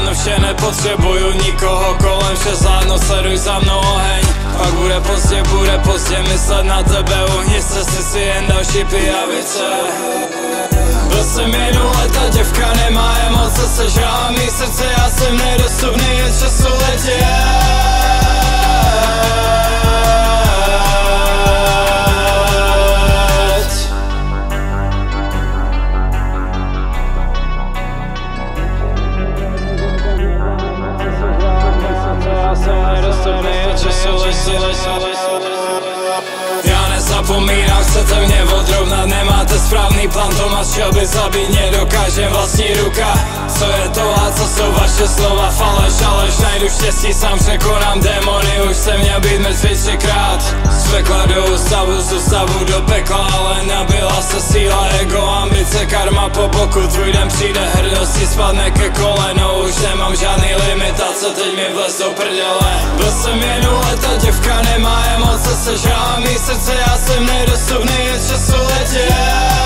zvládnu vše, nepotřebuju nikoho kolem, vše zvládnu, sleduj za mnou oheň. Pak bude pozdě myslet na tebe, uhni se si jen další pijavice. Byl jsem jednoletá děvka, nemá emoce, sežrala mý srdce, já jsem nedostupný, je času letět. Já nezapomínám, chcete mě odrovnat, nemáte správný plán, Tomáš Shelby zabít nedokáže vlastní ruka. Co je to a co jsou vaše slova, faleš, alež najdu štěstí, sám překonám démony, už jsem měl být mrtvý 3krát. Z pekla do ústavu, z ústavu do pekla, ale nabila se síla, ego, ambice, karma po boku, tvůj den přijde, hrdosti spadne ke koleno, už nemám žádný limitace, teď mi vlez do prdele. Byl jsem jednoletá děvka, nemá emoce, sežrala mý srdce, já jsem nedostupný, je času letět.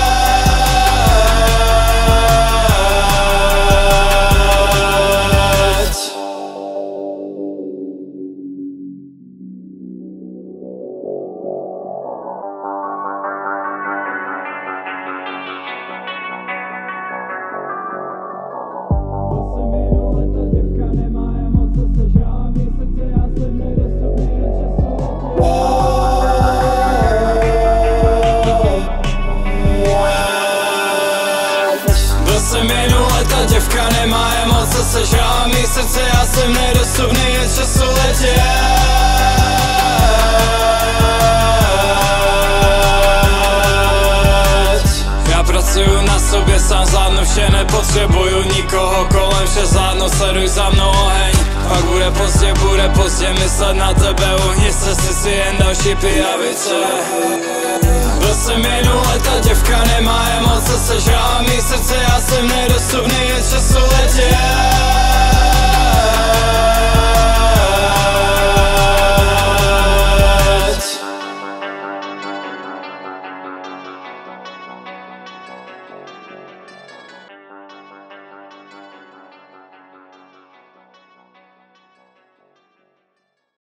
Jsem jednoletá děvka, nemá emoce, sežrala mý srdce, já jsem nedostupný, je času letět. Já pracuju na sobě, sám zvládnu vše, nepotřebuju nikoho kolem, vše zvládnu, sleduj za mnou oheň. Pak bude pozdě myslet na tebe, uhni se si jen další pijavice. Byl jsem jednoletá děvka, nemá emoce, sežrala mý srdce, já jsem nedostupný, je času letět.